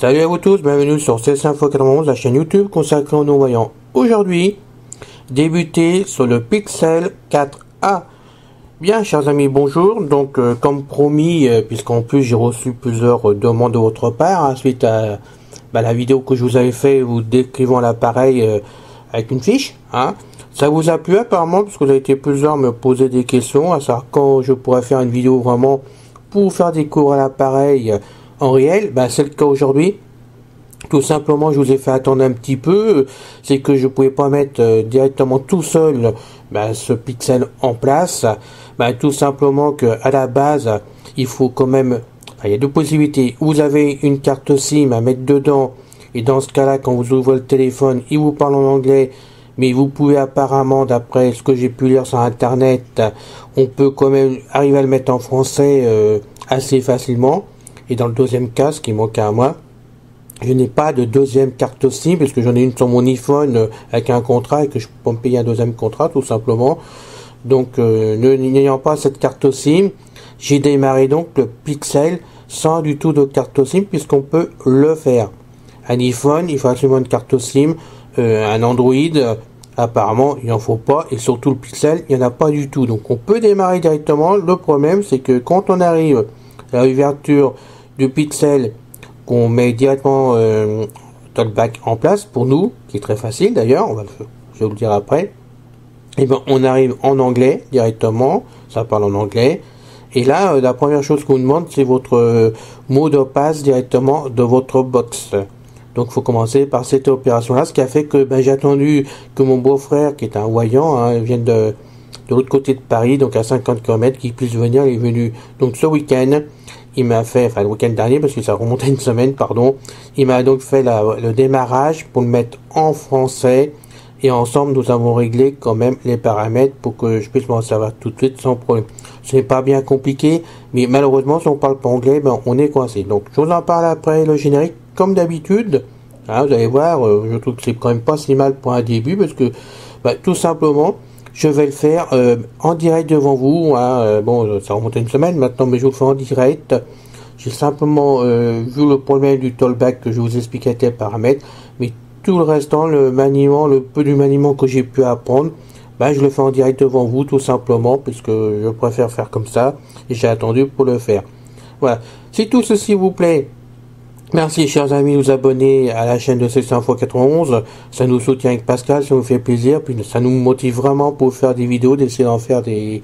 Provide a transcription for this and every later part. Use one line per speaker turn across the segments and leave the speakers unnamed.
Salut à vous tous, bienvenue sur CS-Info 91, la chaîne YouTube consacrée aux non-voyants. Aujourd'hui, débuter sur le Pixel 4a. Bien, chers amis, bonjour. Donc, comme promis, puisqu'en plus j'ai reçu plusieurs demandes de votre part, suite à la vidéo que je vous avais fait, vous décrivant l'appareil avec une fiche. Ça vous a plu apparemment, parce que vous avez été plusieurs à me poser des questions, à savoir quand je pourrais faire une vidéo vraiment pour vous faire découvrir l'appareil en réel. C'est le cas aujourd'hui. Tout simplement, je vous ai fait attendre un petit peu, c'est que je pouvais pas mettre directement tout seul ce Pixel en place. Tout simplement que à la base, il faut quand même, il y a deux possibilités. Vous avez une carte SIM à mettre dedans, et dans ce cas-là, quand vous ouvrez le téléphone, il vous parle en anglais, mais vous pouvez apparemment, d'après ce que j'ai pu lire sur internet, on peut quand même arriver à le mettre en français assez facilement. Et dans le deuxième cas, ce qui manquait à moi, je n'ai pas de deuxième carte SIM, parce que j'en ai une sur mon iPhone avec un contrat et que je peux me payer un deuxième contrat tout simplement. Donc n'ayant pas cette carte SIM, j'ai démarré donc le Pixel sans du tout de carte SIM, puisqu'on peut le faire. Un iPhone, il faut absolument une carte SIM, un Android, apparemment il n'en faut pas, et surtout le Pixel, il n'y en a pas du tout. Donc on peut démarrer directement. Le problème, c'est que quand on arrive à l'ouverture du Pixel, qu'on met directement Talkback en place pour nous, qui est très facile d'ailleurs, je vais vous le dire après. Et on arrive en anglais directement, ça parle en anglais. Et là, la première chose qu'on vous demande, c'est votre mot de passe directement de votre box. Donc, il faut commencer par cette opération-là, ce qui a fait que j'ai attendu que mon beau-frère, qui est un voyant, vienne de l'autre côté de Paris, donc à 50 km, qu'il puisse venir. Il est venu donc ce week-end. Il m'a fait, le week-end dernier, parce que ça remontait une semaine, pardon. Il m'a donc fait le démarrage pour le mettre en français. Et ensemble, nous avons réglé quand même les paramètres pour que je puisse m'en servir tout de suite sans problème. Ce n'est pas bien compliqué, mais malheureusement, si on parle pas anglais, on est coincé. Donc, je vous en parle après le générique, comme d'habitude. Vous allez voir, je trouve que c'est quand même pas si mal pour un début, parce que, tout simplement, je vais le faire en direct devant vous. Ça remonte une semaine maintenant, mais je vous le fais en direct. J'ai simplement vu le problème du Talkback que je vous expliquais les paramètres, mais tout le restant, le peu du maniement que j'ai pu apprendre, je le fais en direct devant vous, tout simplement, puisque je préfère faire comme ça, et j'ai attendu pour le faire. Voilà. Si tout ceci vous plaît, merci chers amis de vous abonner à la chaîne de CS-Info 91, ça nous soutient avec Pascal, ça nous fait plaisir, puis ça nous motive vraiment pour faire des vidéos, d'essayer d'en faire des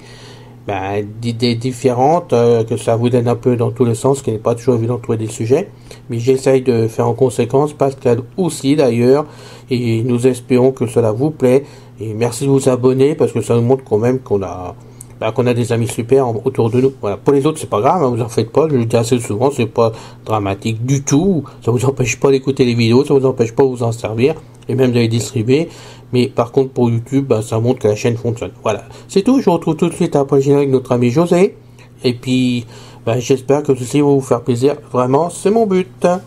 idées différentes, que ça vous donne un peu dans tous les sens, ce qui n'est pas toujours évident de trouver des sujets, mais j'essaye de faire en conséquence, Pascal aussi d'ailleurs, et nous espérons que cela vous plaît, et merci de vous abonner, parce que ça nous montre quand même qu'on a des amis super autour de nous. Voilà. Pour les autres, c'est pas grave, vous en faites pas, je le dis assez souvent, c'est pas dramatique du tout, ça vous empêche pas d'écouter les vidéos, ça vous empêche pas de vous en servir, et même de les distribuer. Mais par contre, pour YouTube, ça montre que la chaîne fonctionne. Voilà. C'est tout. Je vous retrouve tout de suite après le générique de notre ami José. Et puis, j'espère que ceci va vous faire plaisir. Vraiment, c'est mon but.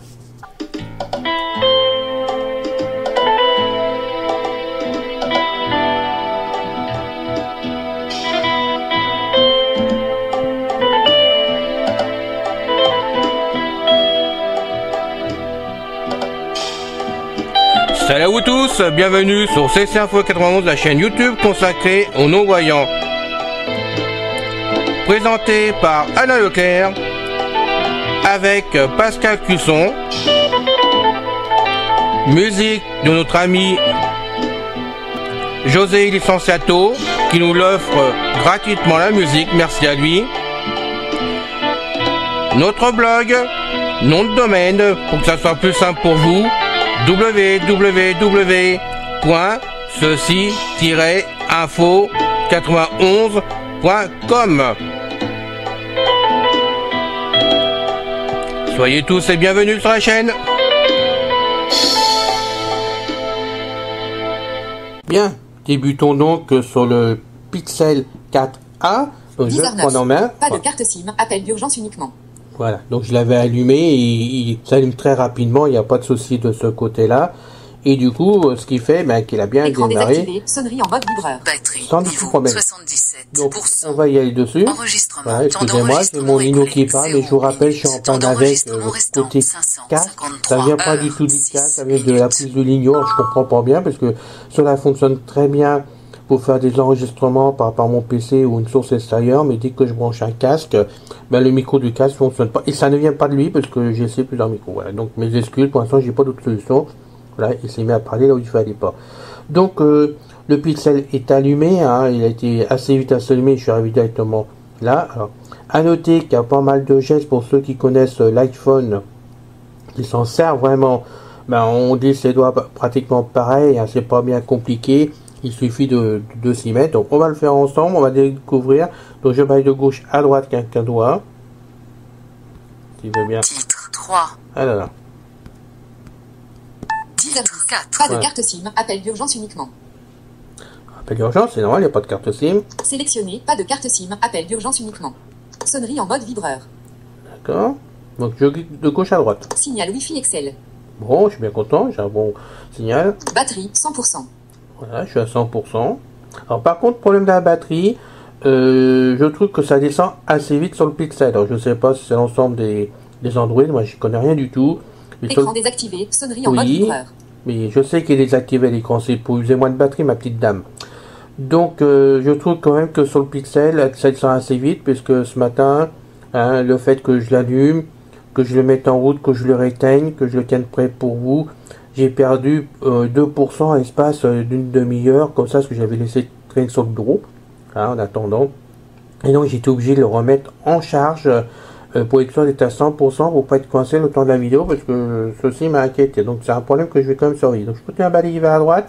Salut à vous tous, bienvenue sur CS-Info 91, la chaîne YouTube consacrée aux non-voyants. Présenté par Alain Leclerc, avec Pascal Cusson. Musique de notre ami José Licenciato, qui nous l'offre gratuitement la musique, merci à lui. Notre blog, nom de domaine, pour que ça soit plus simple pour vous, www.ceci-info91.com. Soyez tous et bienvenus sur la chaîne. Bien, débutons donc sur le Pixel 4a. Donc je prends en main.
Pas de carte SIM, appel d'urgence uniquement.
Voilà, donc je l'avais allumé et il s'allume très rapidement, il n'y a pas de souci de ce côté-là. Et du coup, ce qui fait qu'il a bien
Écran
démarré.
désactivé, sonnerie en mode vibreur.
Batterie,
sans du tout
niveau
problème.
77.
Donc, on va y aller dessus. Voilà, excusez-moi, c'est mon Lino qui parle, mais je vous rappelle, je suis en panne avec le côté casque. Ça vient pas du tout du casque, ça vient de la prise de Lino. Je comprends pas bien parce que cela fonctionne très bien pour faire des enregistrements par mon PC ou une source extérieure, mais dès que je branche un casque, ben le micro du casque fonctionne pas. Et ça ne vient pas de lui parce que j'ai essayé plusieurs micros. Voilà. Donc mes excuses, pour l'instant j'ai pas d'autre solution. Voilà, il s'est mis à parler là où il fallait pas. Donc le Pixel est allumé, hein, il a été assez vite allumé, je suis arrivé directement là. Alors, à noter qu'il y a pas mal de gestes pour ceux qui connaissent l'iPhone, qui s'en sert vraiment. Ben, on dit ses doigts pratiquement pareil, hein, c'est pas bien compliqué. Il suffit de s'y mettre. Donc on va le faire ensemble, on va découvrir. Donc je vais de gauche à droite qu'un doigt. S'il veut bien.
Titre 3.
Ah là là.
Titre 4. Pas de carte SIM, appel d'urgence uniquement.
Appel d'urgence, c'est normal, il n'y a pas de carte SIM.
Sélectionné, pas de carte SIM, appel d'urgence uniquement. Sonnerie en mode vibreur.
D'accord. Donc je clique de gauche à droite.
Signal Wi-Fi Excel.
Bon, je suis bien content, j'ai un bon signal.
Batterie 100%.
Voilà, je suis à 100%. Alors par contre, problème de la batterie, je trouve que ça descend assez vite sur le Pixel. Alors je ne sais pas si c'est l'ensemble des Android, moi je connais rien du tout.
Écran désactivé, sonnerie en mode vibreur.
Mais je sais qu'il est désactivé l'écran, c'est pour user moins de batterie, ma petite dame. Donc je trouve quand même que sur le Pixel, ça descend assez vite, puisque ce matin, hein, le fait que je l'allume, que je le mette en route, que je le réteigne, que je le tienne prêt pour vous, j'ai perdu 2% à l'espace d'une demi-heure, comme ça, ce que j'avais laissé traîner sur le bureau, hein, en attendant. Et donc, j'étais obligé de le remettre en charge pour être sûr d'être à 100% pour pas être coincé le temps de la vidéo, parce que ceci m'a inquiété. Donc, c'est un problème que je vais quand même surveiller. Donc, je continue à balayer vers la droite.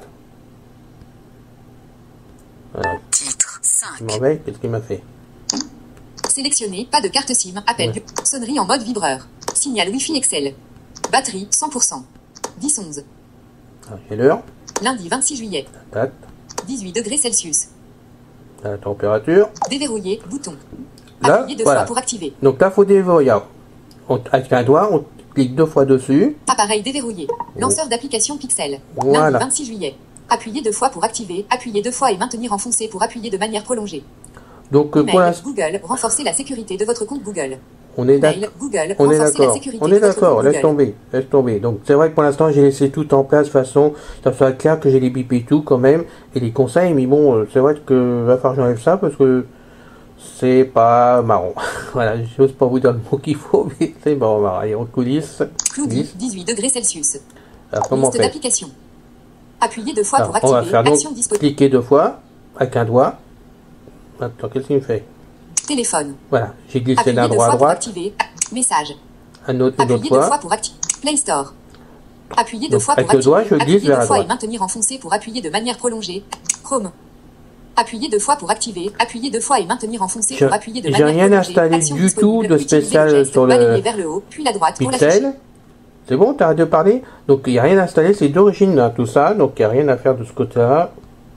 Voilà.
Titre 5.
Je m'en vais, qu'est-ce qu'il m'a fait?
Sélectionné, pas de carte SIM, appel sonnerie en mode vibreur. Signal Wi-Fi Excel. Batterie 100%. 10-11.
Ah, j'ai l'heure.
Lundi 26 juillet.
La date.
18 degrés Celsius.
La température.
Déverrouiller, bouton.
Là,
Appuyer deux
voilà.
fois pour activer.
Donc là, il faut déverrouiller. Avec un doigt, on clique 2 fois dessus.
Appareil déverrouillé. Lanceur d'application Pixel.
Voilà.
Lundi 26 juillet. Appuyer 2 fois pour activer. Appuyer 2 fois et maintenir enfoncé pour appuyer de manière prolongée.
Donc pour l'instant,
Google, renforcer la sécurité de votre compte Google.
on est d'accord. On est d'accord. On est d'accord. Laisse tomber. Laisse tomber. Donc c'est vrai que pour l'instant j'ai laissé tout en place de façon ça soit clair que j'ai les bip et tout quand même et les conseils. Mais bon, c'est vrai que va falloir que j'enlève ça parce que c'est pas marrant. Voilà, je n'ose pas vous dire le mot qu'il faut, mais c'est bon. Allez, en coulisses.
Cloudy, 18 degrés Celsius.
Alors comment on
Liste
fait?
d'applications. Appuyez 2 fois pour
On va
activer.
faire donc
Action disponible.
cliquer 2 fois avec un doigt. Attends, qu'est-ce qu'il me fait?
Téléphone.
Voilà, j'ai glissé
Appuyez
d'un
2
droit à
fois pour
droite.
activer. Message.
Une autre
Appuyez 2
fois.
fois pour activer. Play Store. Appuyez 2
Donc,
fois pour
avec le
activer.
doigt, je glisse
Appuyez
vers
2
la
fois et
droite.
maintenir enfoncé pour appuyer de manière prolongée. Chrome. Appuyez 2 fois pour activer. Appuyez 2 fois et maintenir enfoncé pour appuyer de
J'ai
manière
rien
prolongée.
installé
Action
du
disponible.
tout de
Utilisez
spécial
le geste.
sur le
Balayez vers le haut, puis la droite pour l'afficher.
Pixel. C'est bon, t'arrêtes de parler? Donc il n'y a rien installé, c'est d'origine hein, tout ça, donc il n'y a rien à faire de ce côté-là.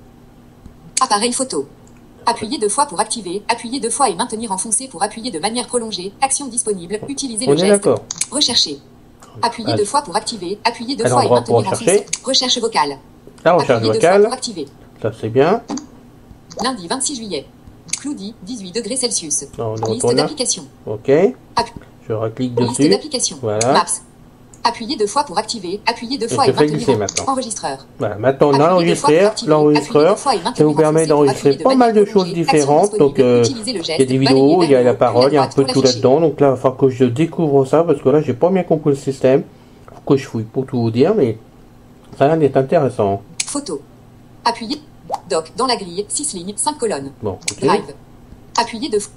Appareil photo. Appuyez 2 fois pour activer. Appuyez 2 fois et maintenir enfoncé pour appuyer de manière prolongée. Action disponible. Utilisez
On
le
est
geste.
d'accord.
Rechercher. Appuyez
Ah.
2 fois pour activer. Appuyez 2
Un
fois et
endroit pour
maintenir
rechercher.
enfoncé. Recherche vocale.
La recherche
Appuyez 2 fois
vocale,
pour activer.
ça c'est bien.
Lundi 26 juillet. Cloudy, 18 degrés Celsius.
Non, on
Liste
retourne là.
d'applications.
Ok,
App-
je reclique
Liste
dessus.
d'applications.
Voilà.
Maps. Appuyez 2 fois pour activer. Appuyez 2
Et
fois
je
et
fais
maintenir
glisser maintenant.
enregistreur.
Voilà, maintenant on a
Appuyez 2 fois pour activer.
l'enregistreur,
Appuyez 2 fois et
ça
maintenir
vous permet
enfoncé pour
d'enregistrer
appuyer
pas mal de
manière
choses
prolongée.
différentes.
Action
Donc
disponible. Utilisez le
il y a
geste.
des vidéos,
Balayez
il y a
vers
la
le haut,
parole, il y a un
puis
peu
la
tout
droite
là-dedans. Donc là, il va falloir que je découvre ça parce que là, j'ai pas bien compris le système. Faut que je fouille pour tout vous dire, mais ça a l'air d'être intéressant.
Photo. Appuyez. Doc. Dans la grille. 6 lignes. 5 colonnes.
Bon, écoutez.
Drive. Appuyez 2 fois.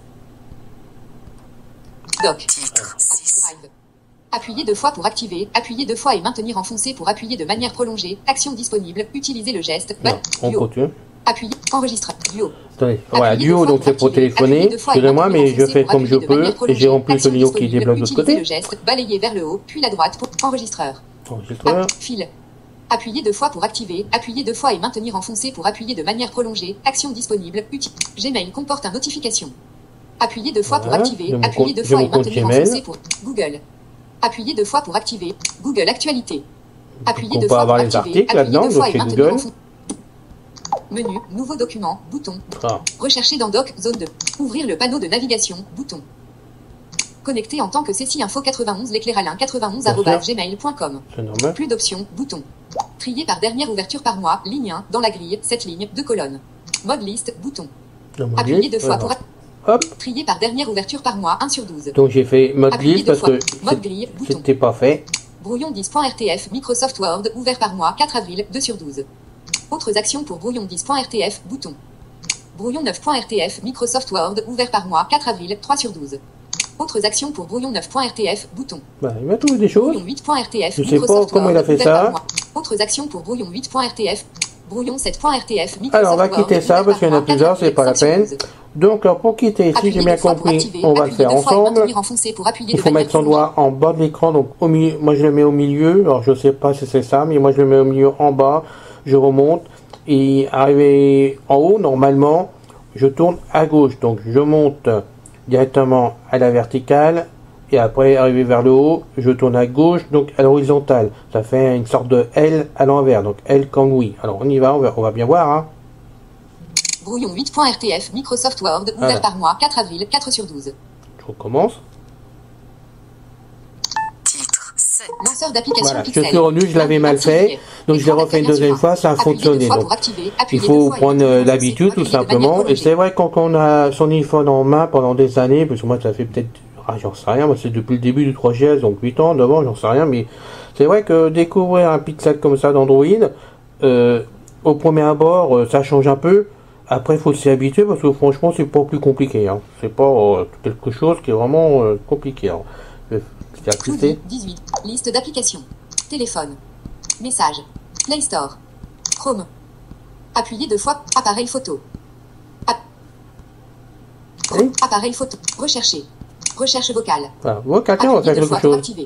Doc. Drive. Appuyez 2 fois pour activer. Appuyez 2 fois et maintenir enfoncé pour appuyer de manière prolongée. Action disponible. Utilisez le geste.
Non, on
Duo.
continue.
Appuyez. Enregistre. Duo.
Attendez, voilà,
Appuyez deux
Duo,
fois
donc
pour
c'est pour
activer.
téléphoner.
Appuyez deux fois et
Excusez-moi,
maintenir
mais je
enfoncé
fais
pour
comme je
appuyer de
peux.
manière
Et
prolongée.
j'ai en plus le
Action
Lino qui
disponible.
débloque de l'autre
Utilisez
côté.
le geste. Balayez vers le haut, puis la droite pour enregistreur.
Enregistreur.
Fil. Appuyez 2 fois pour activer. Appuyez 2 fois et maintenir enfoncé pour appuyer de manière prolongée. Action disponible. Gmail comporte un notification. Appuyez 2 fois pour
Voilà,
activer.
j'ai mon
Appuyez
compte-
2
j'ai
fois
mon
et
compte
maintenir
Gmail.
enfoncé pour Google. Appuyez 2 fois pour activer. Google Actualité. Appuyez
on
2
peut
fois
avoir
pour
les
activer.
articles
Appuyez
là-dedans,
2 fois
donc
et
chez
maintenir
Google.
enfoncé. Menu, nouveau document, bouton.
Ah.
Rechercher dans Doc, zone 2. Ouvrir le panneau de navigation, bouton. Connecter en tant que Cécile Info 91 l'éclairalin 91 @gmail.com.
C'est normal.
Plus d'options, bouton. Trier par dernière ouverture par mois, ligne 1, dans la grille, 7 lignes, 2 colonnes. Mode liste, bouton. Appuyer 2 fois pour...
Hop.
Trier par dernière ouverture par mois, 1 sur 12.
Donc j'ai fait mode
Appuyer
liste
deux
parce
fois.
que
Mode grille, bouton.
c'était pas fait.
Brouillon 10.rtf, Microsoft Word, ouvert par mois, 4 avril, 2 sur 12. Autres actions pour brouillon 10.rtf, bouton. Brouillon 9.rtf, Microsoft Word, ouvert par mois, 4 avril, 3 sur 12. Autres actions pour brouillon 9.rtf, bouton.
Bah, il m'a trouvé des choses.
Brouillon 8.rtf,
Je sais pas comment il a fait ça.
Autres actions pour brouillon 8.rtf, brouillon 7.rtf, Microsoft
Alors on va quitter ça parce qu'il y en a plusieurs, c'est pas la peine. Donc alors, pour quitter ici, j'ai bien compris, on va le faire ensemble. Il faut mettre son doigt en bas de l'écran, donc au milieu, moi je le mets au milieu, alors je sais pas si c'est ça, mais moi je le mets au milieu en bas, je remonte, et arrivé en haut, normalement, je tourne à gauche, donc je monte directement à la verticale, et après arrivé vers le haut, je tourne à gauche, donc à l'horizontale. Ça fait une sorte de L à l'envers, donc L comme oui. Alors on y va, on va bien voir, hein.
Brouillon 8.rtf, Microsoft Word, ouvert par mois, 4 avril, 4 sur 12.
Je recommence.
Lanceur d'application
Voilà, je
Pixel.
suis revenu, je l'avais mal fait, donc je l'ai refait une deuxième fois, ça a fonctionné. Donc, il faut prendre l'habitude tout simplement, et c'est vrai quand on a son iPhone en main pendant des années, parce que moi ça fait peut-être, j'en sais rien, moi c'est depuis le début du 3GS, donc 8 ans, 9 ans, j'en sais rien, mais c'est vrai que découvrir un Pixel comme ça d'Android, au premier abord, ça change un peu. Après, il faut s'y habituer parce que franchement, c'est pas plus compliqué. Hein. C'est pas quelque chose qui est vraiment compliqué. Hein. Je vais faire cliquer.
18. Liste d'applications. Téléphone. Message. Play Store. Chrome. Appuyer 2 fois. Appareil photo.
Oui.
Appareil photo. Rechercher. Recherche vocale.
Voilà. Bon, quelqu'un va faire quelque chose.
Activer.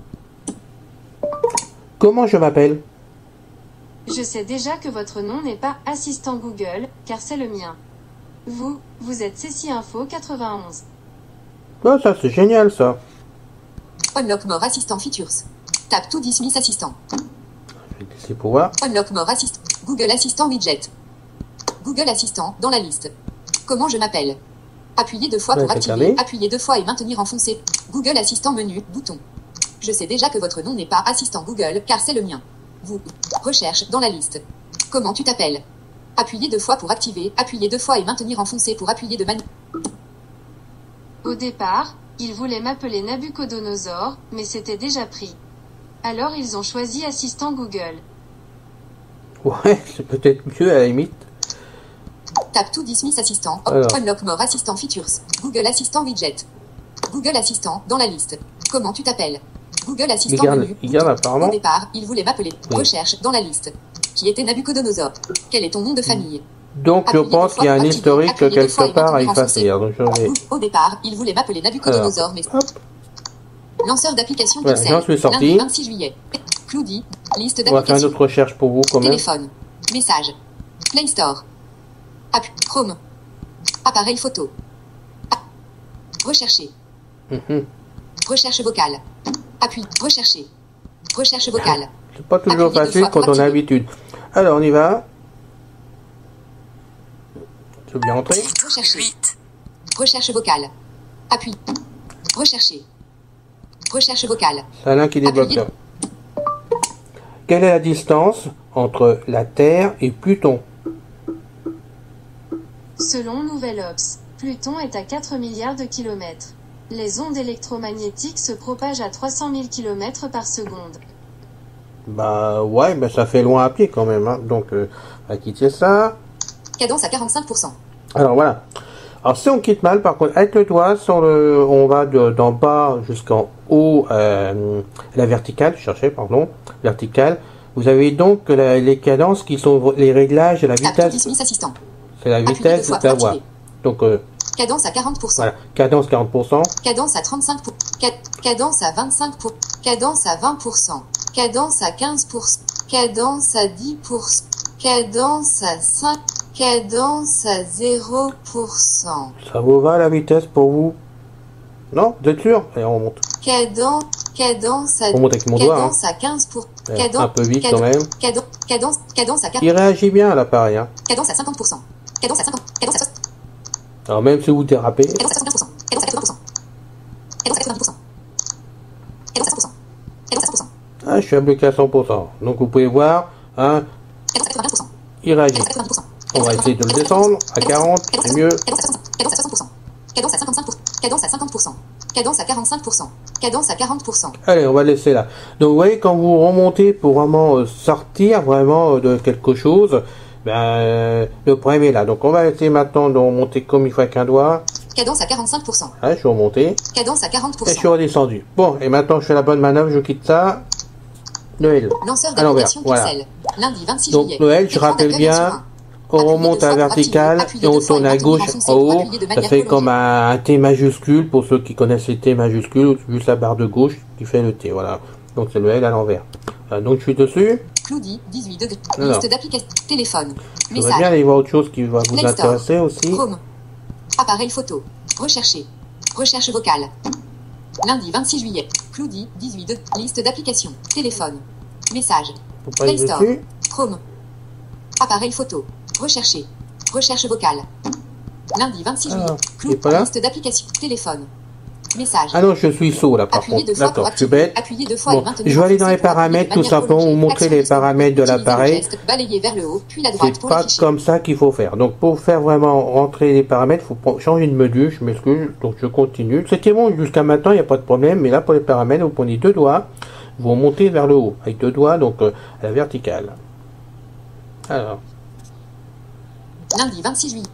Comment je m'appelle?
Je sais déjà que votre nom n'est pas assistant Google, car c'est le mien. Vous êtes Cécile Info 91.
Ah, ça c'est génial ça.
Unlock More Assistant Features. Tape to dismiss Assistant.
Je vais laisser pour voir.
Unlock More Assistant. Google Assistant Widget. Google Assistant dans la liste. Comment je m'appelle? Appuyez 2 fois pour activer. Appuyez 2 fois et maintenir enfoncé. Google Assistant menu, bouton. Je sais déjà que votre nom n'est pas assistant Google, car c'est le mien. Recherche dans la liste. Comment tu t'appelles? Appuyez 2 fois pour activer. Appuyez 2 fois et maintenir enfoncé pour appuyer de manière.
Au départ, ils voulaient m'appeler Nabucodonosor, mais c'était déjà pris. Alors ils ont choisi assistant Google.
Ouais, c'est peut-être mieux à la limite.
Tape to dismiss Assistant. Unlock More Assistant Features. Google Assistant Widget. Google Assistant dans la liste. Comment tu t'appelles? Google Assistant menu.
Il garde apparemment.
Au départ, il voulait m'appeler. Recherche dans la liste. Qui était Nabucodonosor? Quel est ton nom de famille?
Donc je pense qu'il y a un historique quelque part à effacer. Donc,
Au départ, il voulait m'appeler Nabucodonosor, mais...
Hop.
Lanceur d'application
Voilà,
Pixel.
j'en suis sorti.
Lundi 26 juillet. Cloudy. Liste
on va faire une
d'applications.
autre recherche pour vous quand même.
Téléphone. Message. Play Store. Chrome. Appareil photo. Rechercher. Recherche vocale. Appui. Rechercher. Recherche vocale.
C'est pas toujours facile quand on a l'habitude. Alors on y va. Je vais bien entrer.
Rechercher. Recherche vocale. Appui. Rechercher. Recherche vocale.
C'est Alain qui débloque ça. Quelle est la distance entre la Terre et Pluton?
Selon Nouvel Obs, Pluton est à 4 milliards de kilomètres. Les ondes électromagnétiques se propagent à 300 000 km par seconde.
Bah ouais, mais ça fait loin à pied quand même. Hein. Donc, on va quitter ça.
Cadence à 45%.
Alors voilà. Alors si on quitte mal, par contre, avec le doigt, sur le, on va d'en bas jusqu'en haut, la verticale, cherchez, pardon, verticale. Vous avez donc les cadences qui sont les réglages de la vitesse. C'est la vitesse de la voix. Donc,
cadence à 40%.
Voilà, cadence 40%.
Cadence à 35%. Cadence à 25%. Cadence à 20%. Cadence à 15%. Cadence à 10%. Cadence à 5%. Cadence à 0%.
Ça vous va la vitesse pour vous? Non? Vous êtes sûr? Allez, on remonte.
Cadence à...
On monte avec mon doigt.
Cadence à 15%.
Un peu vite quand même.
Cadence à 4.
Il réagit bien à l'appareil. Hein.
Cadence à 50%. Cadence à 50. Cadence à 60.
Alors même si vous dérapez.
Cadence à 75%. Cadence à 80%. Cadence à 90%. Cadence à 100%. Cadence à 100%.
Ah, je suis bloqué à 100%. Donc vous pouvez voir, hein,
Cadence à 80%.
il réagit.
Cadence à 90%.
On va essayer de le descendre à 40, c'est mieux.
Cadence à 60%. Cadence à 55%. Cadence à 50%. Cadence à 45%. Cadence à 40%.
Allez, on va laisser là. Donc vous voyez, quand vous remontez pour vraiment sortir vraiment de quelque chose, ben, le problème est là. Donc on va essayer maintenant de remonter comme il faut avec un doigt.
Cadence à 45%.
Ah, je suis remonté.
Cadence à 40%.
Et je suis redescendu. Bon, et maintenant je fais la bonne manœuvre, je quitte ça. Noël.
Lanceur
À l'envers.
d'application
Voilà.
Pixel. Lundi 26
Donc
juillet.
Noël, je
Écran
rappelle
d'accueil sur
bien.
un.
On remonte à la verticale et on tourne à gauche en haut. Ça fait comme un T majuscule pour ceux qui connaissent les T majuscules, juste la barre de gauche qui fait le T. Voilà. Donc c'est le L à l'envers. Donc je suis dessus.
Cloudy, 18 degrés.
Alors.
Liste d'applications. Téléphone.
Je voudrais bien
Message.
aller voir autre chose qui va vous
Play Store.
intéresser aussi.
Chrome. Appareil photo. Rechercher. Recherche vocale. Lundi 26 juillet. Cloudy, 18 degrés. Liste d'applications. Téléphone. Message.
Faut pas aller
Play Store.
dessus.
Chrome. Appareil photo. Rechercher. Recherche vocale. Lundi 26 juillet.
il est pas là.
Liste d'applications. Téléphone. Message.
Ah non, je suis sourd là par
Appuyez
contre.
deux fois pour
D'accord, je suis
activer.
bête.
Appuyez deux fois
Bon,
et maintenir
je vais aller dans les
enfoncé pour
paramètres
appuyer
tout
de manière
simplement, vous
chronologique.
montrer les
Action
paramètres de
Utiliser
l'appareil.
le geste, balayer vers le haut, puis la droite
C'est
pour
pas
l'afficher.
comme ça qu'il faut faire. Donc pour faire vraiment rentrer les paramètres, il faut changer de menu. Je m'excuse, donc je continue. C'était bon jusqu'à maintenant, il n'y a pas de problème. Mais là pour les paramètres, vous prenez deux doigts, vous remontez vers le haut avec deux doigts, donc à la verticale. Alors,
Lundi 26 juillet.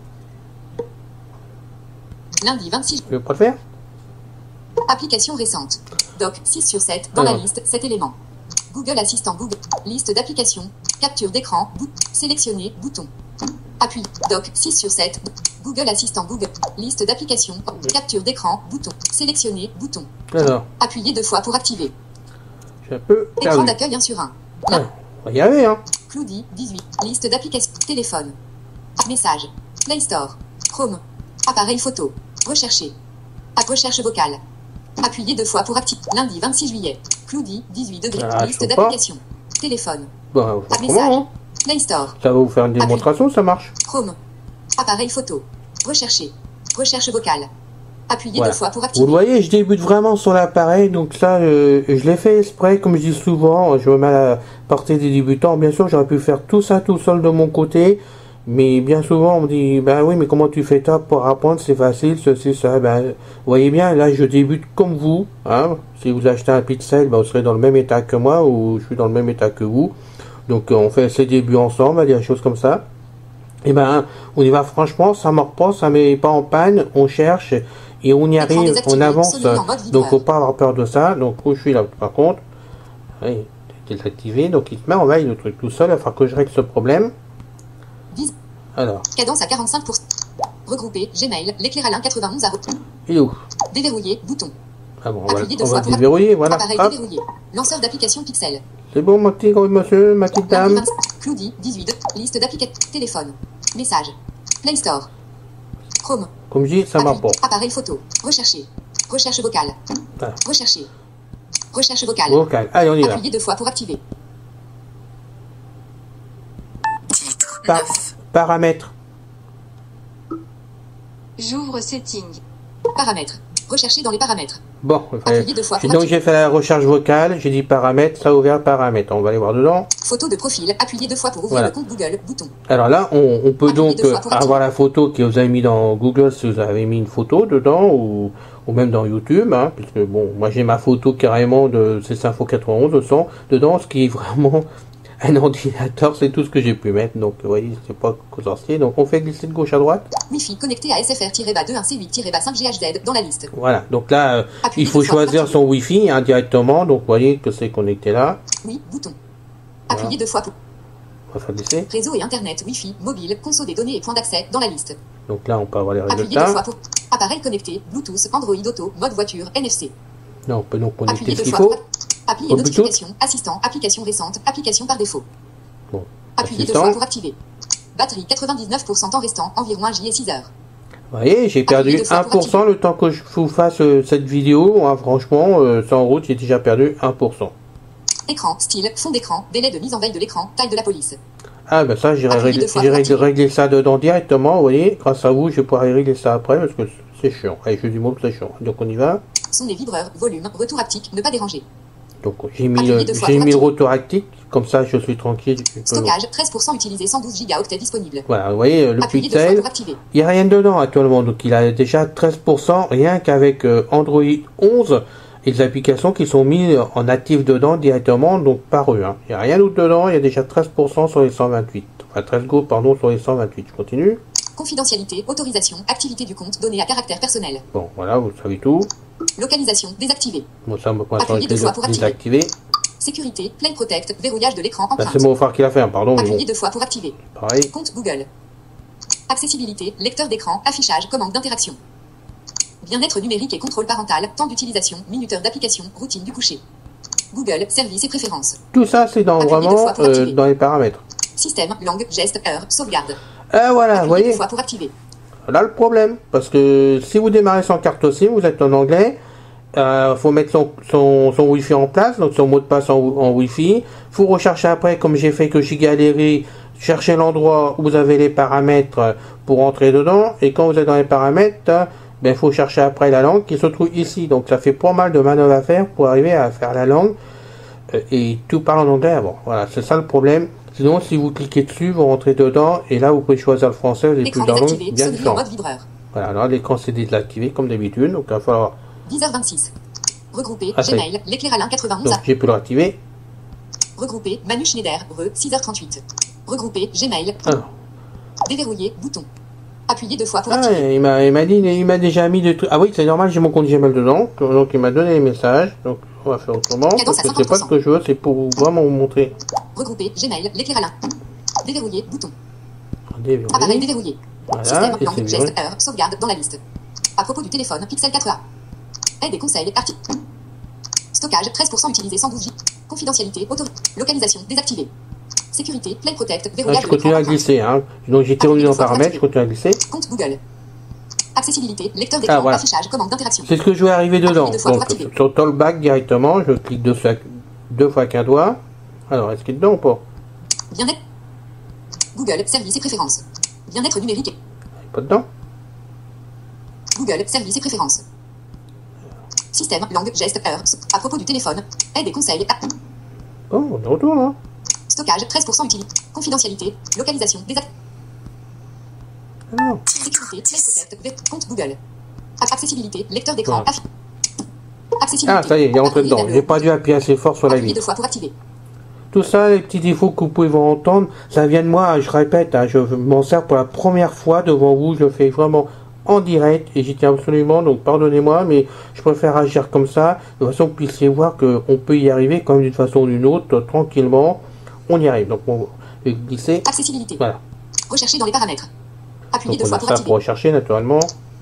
Lundi 26
je vais pas le faire.
Application récente. Doc 6 sur 7 dans la
Alors.
liste 7 éléments. Google Assistant Google. Liste d'applications. Capture d'écran. Sélectionner. Bouton. Appui. Doc 6 sur 7. Google Assistant Google. Liste d'applications. Capture d'écran. Bouton. Sélectionner. Bouton.
Alors,
Appuyez deux fois pour activer.
je suis un peu
Écran
perdu.
d'accueil 1 sur 1.
Ah, on va y arriver, hein.
Cloudy 18. Liste d'applications. Téléphone. Message. Play Store. Chrome. Appareil photo. Rechercher. Recherche vocale. Appuyez deux fois pour activer. Lundi 26 juillet. Cloudy 18 degrés.
Ah,
Liste
je sais
d'applications. Téléphone.
Bon,
Message.
comment, hein.
Play Store.
Ça va vous faire une démonstration, ça marche.
Chrome. Appareil photo. Rechercher. Recherche vocale. Appuyez
Voilà.
deux fois pour
Vous
activer.
le voyez, je débute vraiment sur l'appareil, donc ça, je l'ai fait exprès, comme je dis souvent, je me mets à la portée des débutants. Bien sûr, j'aurais pu faire tout ça tout seul de mon côté, mais bien souvent, on me dit, ben oui, mais comment tu fais ça pour apprendre, c'est facile, ceci, ça. Ben, vous voyez bien, là, je débute comme vous, hein. Si vous achetez un Pixel, ben, vous serez dans le même état que moi, ou je suis dans le même état que vous. Donc, on fait ces débuts ensemble, il y a des choses comme ça. Et ben, on y va franchement, ça mord pas, ça met pas en panne, on cherche et on y
Écran
arrive,
désactivé,
on avance.
sonnerie en mode
Donc
vibreur.
faut pas avoir peur de ça. Donc où je suis là par contre, oui, désactivé, donc il se met en veille le truc tout seul, il va falloir que je règle ce problème.
Vis-
Alors,
Cadence à 45%. Regrouper. Gmail. L'éclairalin 91 à
il est où?
Déverrouiller. Bouton.
Ah bon,
Appuyez deux
on va
fois pour
déverrouiller, voilà.
Appareil
Hop,
déverrouillé. Lanceur d'application Pixel.
c'est bon mon petit gros monsieur, ma petite
Lundi
dame.
20. Cloudy 18. Liste d'applications. Téléphone. Message. Play Store. Chrome.
Comme je dis, ça marche pas.
Appareil photo. Rechercher. Recherche vocale.
Voilà.
Rechercher. Recherche vocale.
Vocal, allez on y va.
Appuyez deux fois pour activer.
Par- paramètres.
J'ouvre Setting.
Paramètres. Rechercher dans les paramètres.
Bon,
Appuyez deux fois pour
donc
activer.
j'ai fait la recherche vocale, j'ai dit paramètres, ça a ouvert paramètres. On va aller voir dedans.
Photo de profil. Appuyez deux fois pour ouvrir
Voilà.
le compte Google. Bouton.
Alors là, on peut
Appuyez
donc
deux fois pour
avoir la photo que vous avez mis dans Google si vous avez mis une photo dedans ou même dans YouTube, hein, puisque bon, moi j'ai ma photo carrément de Info 91 dedans, ce qui est vraiment un ordinateur, c'est tout ce que j'ai pu mettre. Donc vous voyez, c'est pas sorcier. Donc on fait glisser de gauche à droite.
Wi-Fi connecté à SFR-21C8-5GHZ dans la liste.
Voilà. Donc là,
Appuyez
il faut
deux fois pour
choisir
activer.
son Wi-Fi hein, directement. Donc vous voyez que c'est connecté là.
Oui. Bouton. Appuyez deux fois pour
On va faire glisser.
réseau et internet Wi-Fi, mobile, console des données et points d'accès dans la liste.
Donc là, on peut avoir les
Appuyez deux
résultats.
fois pour appareil connecté, Bluetooth, Android Auto, mode voiture, NFC.
Là, on peut donc connecter
Appuyez
ce
deux
qu'il
fois
faut.
pour appli et
Au Bluetooth.
notification, assistant, application récente, application par défaut.
Bon.
Appuyez deux
Assistant.
fois pour activer. Batterie 99% temps restant, environ 1 J et 6 heures.
Vous voyez, j'ai perdu
Appuyez deux fois pour
1% le temps que je vous fasse cette vidéo. Hein, franchement, sans route, j'ai déjà perdu 1%.
Écran, style, fond d'écran, délai de mise en veille de l'écran, taille de la police.
Ah ben ça, j'irai régler ça dedans directement, vous voyez. Grâce à vous, je pourrai régler ça après parce que c'est chiant. Allez, je dis mot, c'est chiant. Donc on y va.
Son des vibreurs, volume, retour haptique, ne pas déranger.
Donc j'ai mis le retour haptique, comme ça je suis tranquille.
Stockage, 13% utilisé, 112 Go disponible.
Voilà, vous voyez, le Pixel, il n'y a rien dedans actuellement, donc il a déjà 13% rien qu'avec Android 11 et les applications qui sont mises en natif dedans directement, donc par eux. Hein. Il n'y a rien d'autre dedans, il y a déjà 13% sur les 128. Enfin 13 Go, pardon, sur les 128. Je continue.
Confidentialité, autorisation, activité du compte, données à caractère personnel.
Bon, voilà, vous savez tout.
Localisation, désactivée.
Bon, ça, pour l'instant, désactivé.
Sécurité, Play Protect, verrouillage de l'écran empreinte.
C'est mon frère qui l'a fait, pardon.
Appuyez 2 fois pour activer.
Pareil.
Compte Google. Accessibilité, lecteur d'écran, affichage, commande d'interaction. Bien-être numérique et contrôle parental, temps d'utilisation, minuteur d'application, routine du coucher. Google, services et préférences.
Tout ça, c'est dans vraiment dans les paramètres.
Système, langue, geste, heure, sauvegarde.
Voilà, vous voyez.
2 fois pour activer.
Là, le problème, parce que si vous démarrez sans carte SIM, vous êtes en anglais, faut mettre son Wi-Fi en place, donc son mot de passe en Wi-Fi. Faut rechercher après, comme j'ai fait que j'ai galéré, chercher l'endroit où vous avez les paramètres pour entrer dedans. Et quand vous êtes dans les paramètres, ben faut chercher après la langue qui se trouve ici. Donc ça fait pas mal de manœuvres à faire pour arriver à faire la langue et tout parle en anglais avant. Voilà, c'est ça le problème. Sinon, si vous cliquez dessus, vous rentrez dedans et là vous pouvez choisir le français, vous avez plus dans langue bien différent. Voilà, alors l'écran c'est désactivé comme d'habitude, donc il va falloir
10h26. Regrouper, Gmail, l'éclairalin 91.
Donc j'ai pu le réactiver.
Regrouper, Manu Schneider, 6h38. Regrouper, Gmail.
Alors.
Déverrouiller, bouton. Appuyez 2 fois pour activer.
Il m'a déjà mis des trucs. Ah oui, c'est normal, j'ai mon compte Gmail dedans. Donc il m'a donné les messages. Donc on va faire autrement. Parce que c'est pas ce que je veux, c'est pour vraiment vous montrer.
Regrouper, Gmail, l'éclairalin. Déverrouiller, bouton.
Déverrouiller.
Appareil déverrouillé.
Voilà,
système, langue, geste, heure, sauvegarde dans la liste. À propos du téléphone, Pixel 4a. Aide et conseils, article. Stockage, 13% utilisé, 112 Go. Confidentialité, localisation, désactivée. Sécurité, Play Protect, verrouillage.
Je continue à glisser, hein. Donc j'étais revenu en paramètres, je continue à glisser.
Compte Google. Accessibilité, lecteur d'écran,
voilà.
affichage, commande d'interaction.
C'est ce que je vais arriver dedans. Donc sur Talkback directement, je clique deux fois avec un doigt. Alors, est-ce qu'il est dedans ou pas?
Bien-être. Google, services et préférences. Bien-être numérique.
Pas dedans.
Google, services et préférences. Système, langue, geste, heure. À propos du téléphone, aide et conseils.
Bon, on est retour, hein.
Stockage, 13% utilisé. Confidentialité, localisation, sécurité, Play Protect, compte Google. Accessibilité, lecteur d'écran.
Voilà.
Accessibilité.
Ah, ça y est, il est rentré dedans. J'ai pas dû appuyer assez fort sur la vis.
2 fois pour activer.
Tout ça, les petits défauts que vous pouvez vous entendre, ça vient de moi, je répète, hein, je m'en sers pour la première fois devant vous, je le fais vraiment en direct et j'y tiens absolument, donc pardonnez-moi, mais je préfère agir comme ça, de façon que vous puissiez voir qu'on peut y arriver quand même d'une façon ou d'une autre, tranquillement, on y arrive. Donc on va glisser.
Accessibilité.
Voilà.
Rechercher dans les paramètres. Appuyez 2 fois pour
activer.
activer.
Pour rechercher naturellement.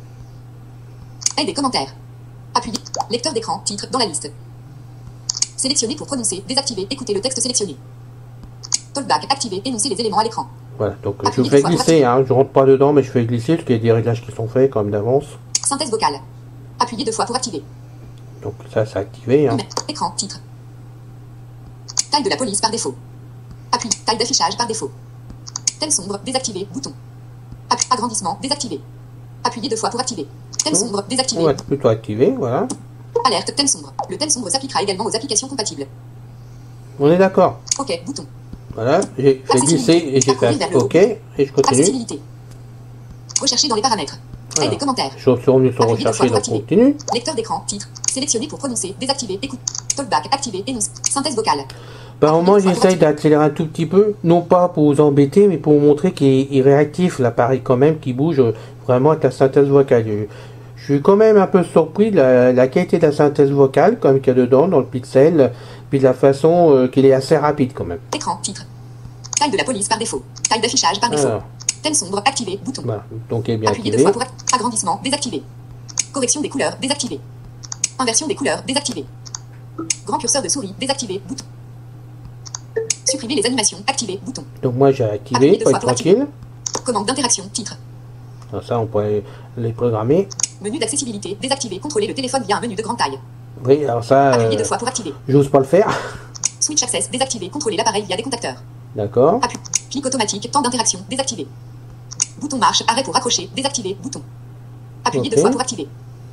Aide et commentaires. Appuyez. Lecteur d'écran, titre, dans la liste. Sélectionner pour prononcer, désactiver, écouter le texte sélectionné. Talkback, activer, énoncer les éléments à l'écran.
Voilà, donc je fais glisser, hein, je rentre pas dedans, mais je fais glisser, parce qu'il y a des réglages qui sont faits quand même d'avance.
Synthèse vocale. Appuyez 2 fois pour activer.
Donc ça, c'est activé. Hein.
Écran, titre. Taille de la police par défaut. Appui, taille d'affichage par défaut. Thème sombre, désactivé, bouton. Agrandissement, désactivé. Appuyez 2 fois pour activer. Thème sombre, désactivé.
On va plutôt activer, voilà.
Alerte, thème sombre. Le thème sombre s'appliquera également aux applications compatibles.
On est d'accord.
OK, bouton.
Voilà, j'ai fait glisser et j'ai fait OK et je continue.
Accessibilité. Rechercher dans les paramètres. Aide des commentaires.
Je suis revenu sur rechercher, donc continue.
Lecteur d'écran, titre. Sélectionner pour prononcer, désactiver, écoute. Talkback, activer, énonce. Synthèse vocale.
Par moment, j'essaye d'accélérer un tout petit peu, non pas pour vous embêter, mais pour vous montrer qu'il est réactif, l'appareil quand même, qui bouge vraiment avec la synthèse vocale. Je suis quand même un peu surpris de la qualité de la synthèse vocale, comme qu'il y a dedans, dans le Pixel, puis de la façon qu'il est assez rapide quand même.
Écran, titre. Taille de la police par défaut. Taille d'affichage par défaut.
Alors.
Thème sombre, activé, bouton.
Voilà, donc il est bien
activé.
activé.
2 fois pour agrandissement, désactivé. Correction des couleurs, désactivé. Inversion des couleurs, désactivé. Grand curseur de souris, désactivé, bouton. Supprimer les animations, activé, bouton.
Donc moi j'ai activé, pour être tranquille.
Commande d'interaction, titre.
Alors ça on pourrait les programmer.
Menu d'accessibilité, désactivé, contrôler le téléphone via un menu de grande taille.
Oui, alors ça,
appuyez 2 fois pour activer.
J'ose pas le faire.
Switch access désactivé. Contrôler l'appareil via des contacteurs.
D'accord.
Appui. Clic automatique. Temps d'interaction désactivé. Bouton marche. Arrêt pour raccrocher. Désactivé. Bouton. Appuyez
Ok.
2 fois pour activer.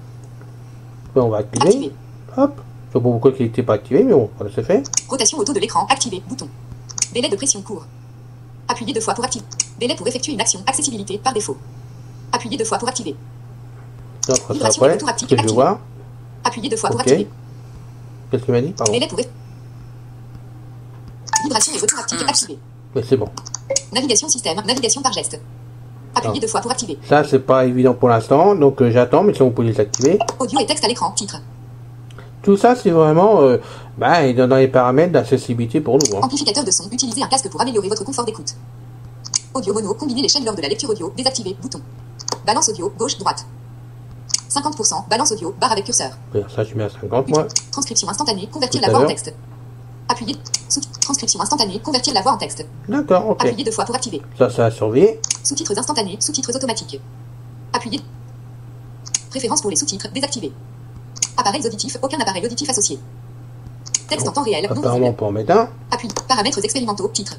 On va activer.
Activer.
Hop. Je sais pas pourquoi il n'était pas activé, mais bon, voilà, c'est fait.
Rotation auto de l'écran. Activé. Bouton. Délai de pression court. Appuyez 2 fois pour activer. Délai pour effectuer une action. Accessibilité par défaut. Appuyez 2 fois pour activer.
On fera ça
Vibration et
après.
retour haptique
Que je vais
activé.
voir.
Appuyez 2 fois pour
Ok.
activer.
Qu'est-ce qu'il m'a dit? Pardon.
Délai pour vibration et retour haptique activé.
Mais c'est bon.
Navigation système. Navigation par geste. Appuyez 2 fois pour activer.
Ça, c'est pas évident pour l'instant, donc j'attends, mais si on peut les activer.
Audio et texte à l'écran. Titre.
Tout ça, c'est vraiment dans les paramètres d'accessibilité pour nous. Hein.
Amplificateur de son. Utilisez un casque pour améliorer votre confort d'écoute. Audio mono. Combinez les chaînes lors de la lecture audio. Désactivé. Bouton. Balance audio. Gauche, droite. 50%. Balance audio. Barre avec curseur.
Ça, je mets à 50, moi.
Transcription instantanée. Convertir
Tout
la
à
voix en
l'heure.
texte. Appuyez. Transcription instantanée. Convertir la voix en texte.
D'accord, ok.
Appuyez 2 fois pour activer.
Ça a surveillé.
Sous-titres instantanés. Sous-titres automatiques. Appuyez. Préférences pour les sous-titres. Désactivé. Appareils auditifs. Aucun appareil auditif associé. Texte en temps réel. Non
Apparemment, on
visible.
peut en mettre un.
Appui. Paramètres expérimentaux. Titre.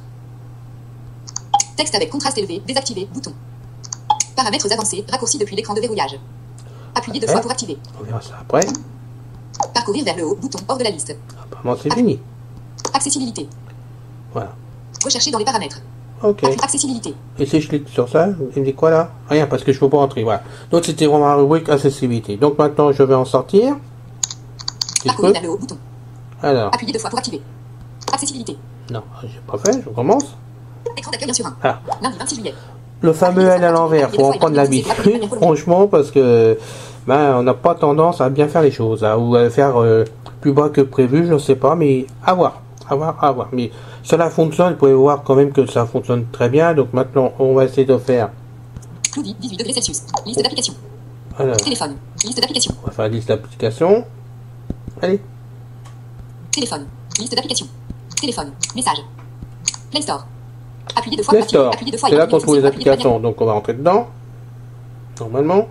Texte avec contraste élevé. Désactivé. Bouton. Paramètres avancés. Raccourci depuis l'écran de verrouillage. Appuyez 2
Ouais.
fois pour activer.
On verra ça après.
Parcourir vers le haut. Bouton. Hors de la liste.
Apparemment, c'est fini.
Accessibilité.
Voilà.
Rechercher dans les paramètres.
Ok.
Accessibilité.
Et si je clique sur ça, il me dit quoi là? Rien, parce que je peux pas entrer. Voilà. Donc, c'était vraiment la rubrique accessibilité. Donc, maintenant, je vais en sortir. Si je
Parcourir
peux.
vers le haut. Bouton.
Alors,
Appuyez 2 fois pour activer. Accessibilité.
non, j'ai pas fait. Je commence.
Écran d'accueil 1 sur 1.
Ah.
Lundi 26 juillet.
Le fameux L à l'envers, faut en prendre l'habitude, franchement, parce que on n'a pas tendance à bien faire les choses, ou à faire plus bas que prévu, je ne sais pas, mais à voir. Mais cela fonctionne, vous pouvez voir quand même que ça fonctionne très bien, donc maintenant on va essayer de faire.
Cloudy, 18 degrés Celsius. Liste d'applications.
Alors,
Téléphone. Liste d'applications.
on va faire la liste d'applications. Allez,
Téléphone. Liste d'applications. Téléphone. Message. Play Store. Appuyez 2 fois
Play
pour activer.
Store,
Appuyez 2 fois
c'est
et
là qu'on
maintenir
trouve les
le foncé. Appuyez de
applications, donc on va rentrer dedans, normalement.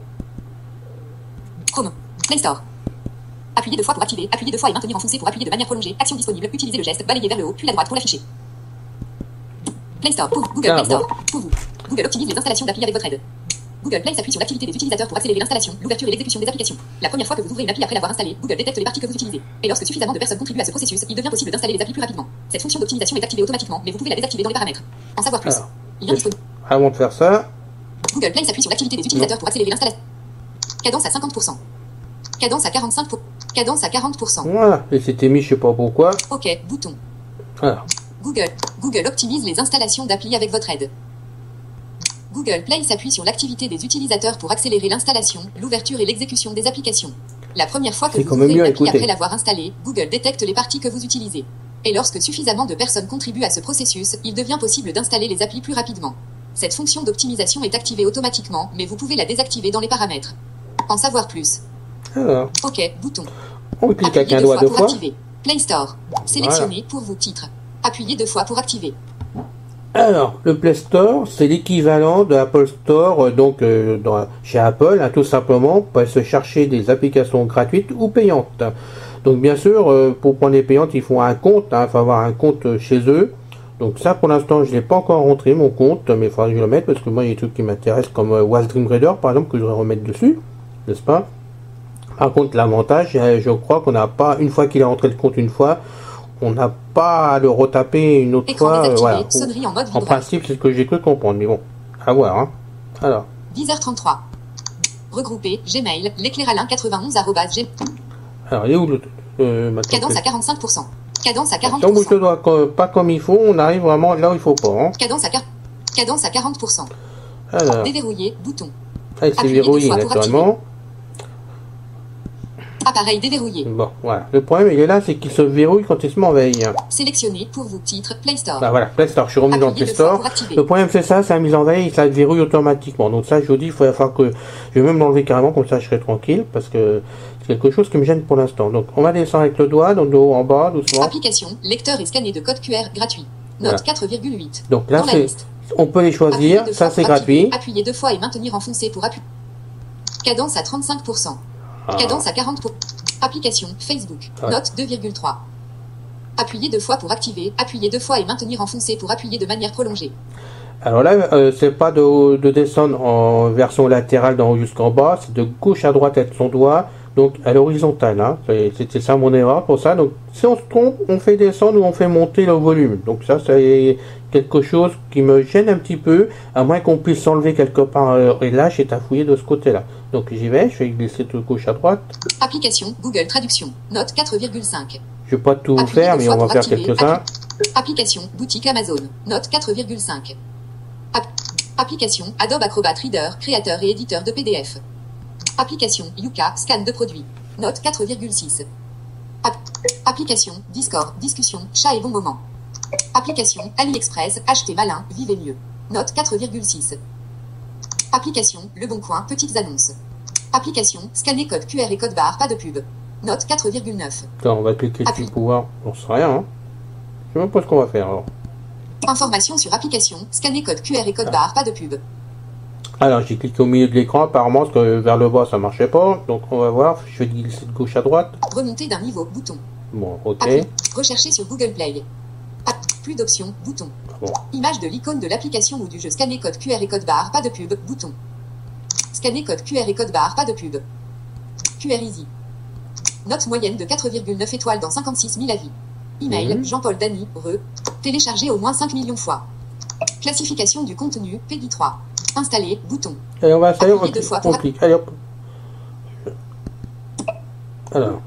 Chrome. Play Store. Appuyez 2 fois pour activer. Appuyez 2 fois et maintenir enfoncé pour appuyer de manière prolongée. Action disponible. Utilisez le geste. Balayez vers le haut, puis la droite pour l'afficher. Play Store. Pour Google
Ah,
Play Store.
bon.
Pour vous. Google optimise les installations d'appli avec votre aide. Google Play s'appuie sur l'activité des utilisateurs pour accélérer l'installation, l'ouverture et l'exécution des applications. La première fois que vous ouvrez une appli après l'avoir installée, Google détecte les parties que vous utilisez. Et lorsque suffisamment de personnes contribuent à ce processus, il devient possible d'installer les applis plus rapidement. Cette fonction d'optimisation est activée automatiquement, mais vous pouvez la désactiver dans les paramètres. En savoir plus.
Alors,
Lien disponible.
avant de faire ça,
Google Play s'appuie sur l'activité des utilisateurs pour accélérer l'installation. Cadence à 50%. Cadence à 45%. Cadence à 40%.
voilà, et c'était mis, je sais pas pourquoi.
OK. Bouton.
Voilà.
Google optimise les installations d'appli avec votre aide. Google Play s'appuie sur l'activité des utilisateurs pour accélérer l'installation, l'ouverture et l'exécution des applications. La première fois que
C'est
vous
quand même
ouvrez une
mieux à
appli
écouter.
après l'avoir installée, Google détecte les parties que vous utilisez. Et lorsque suffisamment de personnes contribuent à ce processus, il devient possible d'installer les applis plus rapidement. Cette fonction d'optimisation est activée automatiquement, mais vous pouvez la désactiver dans les paramètres. En savoir plus.
Alors,
OK. Bouton.
on clique
Appuyez
avec un doigt deux
pour
fois.
activer. Play Store. Sélectionnez pour vous titre. Appuyez 2 fois pour activer.
Alors, le Play Store, c'est l'équivalent de Apple Store, chez Apple, tout simplement, pour se chercher des applications gratuites ou payantes. Donc, bien sûr, pour prendre les payantes, il faut un compte, il faut avoir un compte chez eux. Donc ça, pour l'instant, je n'ai pas encore rentré mon compte, mais il faudra que je le mette, parce que moi, il y a des trucs qui m'intéressent, comme Was Dream Reader, par exemple, que je devrais remettre dessus, n'est-ce pas? Par contre, l'avantage, je crois qu'on n'a pas, une fois qu'il a rentré le compte une fois, on n'a pas à le retaper une autre
Écran
fois.
désactivé.
Voilà.
Sonnerie en mode
En
vibreur.
principe, c'est ce que j'ai cru comprendre, mais bon, à voir. Hein. Alors,
10h33. Regrouper, Gmail, l'éclairalin 91@gmail.
alors, il est où ma
Cadence à 45%. Cadence à
Si on bouge
40%.
le doigt pas comme il faut, on arrive vraiment là où il faut pas. Hein.
Cadence à 40%.
Alors,
Déverrouiller, bouton.
c'est
appuyez
verrouillé
deux fois pour
naturellement.
Appareil déverrouillé.
Bon, voilà. Le problème, il est là, c'est qu'il se verrouille quand il se m'enveille.
Sélectionnez pour vous titre Play Store.
Ah, voilà, Play Store, je suis remis dans le
Appuyez
Play
2 fois
Store.
pour activer.
Le problème, c'est ça, c'est la mise en veille, ça verrouille automatiquement. Donc ça, je vous dis, il faut falloir que... Je vais même l'enlever carrément, comme ça je serai tranquille, parce que c'est quelque chose qui me gêne pour l'instant. Donc on va descendre avec le doigt, donc de haut en bas, doucement.
Application, lecteur et scanner de code QR gratuit. Note 4,8.
Donc là,
Dans la
c'est...
liste.
On peut les choisir,
Appuyez 2
ça
fois
c'est
pour activer.
gratuit.
Appuyez 2 fois et maintenir enfoncé pour appuyer. Cadence à 35%.
Ah.
Cadence à 40%. Application Facebook.
Ouais.
Note 2,3. Appuyez 2 fois pour activer. Appuyez 2 fois et maintenir enfoncé pour appuyer de manière prolongée.
Alors là, c'est pas de descendre en version latérale d'en haut jusqu'en bas, c'est de gauche à droite avec son doigt, donc à l'horizontale. Hein. C'était ça mon erreur pour ça. Donc si on se trompe, on fait descendre ou on fait monter le volume. Donc ça, c'est quelque chose qui me gêne un petit peu, à moins qu'on puisse s'enlever quelque part et là, j'ai fouiller de ce côté-là. Donc j'y vais, je vais glisser de gauche à droite.
Application Google Traduction, note 4,5.
Je vais pas tout faire, mais on va faire quelques-uns.
Application boutique Amazon, note 4,5. Application Adobe Acrobat Reader, créateur et éditeur de PDF. Application Yuka, scan de produits, note 4,6. Application Discord, discussion, chat et bon moment. Application AliExpress, acheter malin, vivez mieux, note 4,6. Application Le Bon Coin, petites annonces. Application scanner code QR et code barre, pas de pub, note 4,9.
On va cliquer dessus pour voir, on sait rien. Hein. Je sais même pas ce qu'on va faire alors.
Information sur application, scanner code QR et code barre, pas de pub.
Alors j'ai cliqué au milieu de l'écran, apparemment parce que vers le bas ça marchait pas, donc on va voir, je vais glisser de gauche à droite.
Remonter d'un niveau, bouton.
Bon, ok.
Rechercher sur Google Play. Plus d'options, bouton.
Bon.
Image de l'icône de l'application ou du jeu, scanner code QR et code barre, pas de pub, bouton. Scanner code QR et code barre, pas de pub. QR Easy. Note moyenne de 4,9 étoiles dans 56 000 avis. Email, Jean-Paul Dany, téléchargé au moins 5 millions fois. Classification du contenu, PEGI 3. Installer, bouton.
Allez, on va installer,
on
clique. Allez, hop. Alors.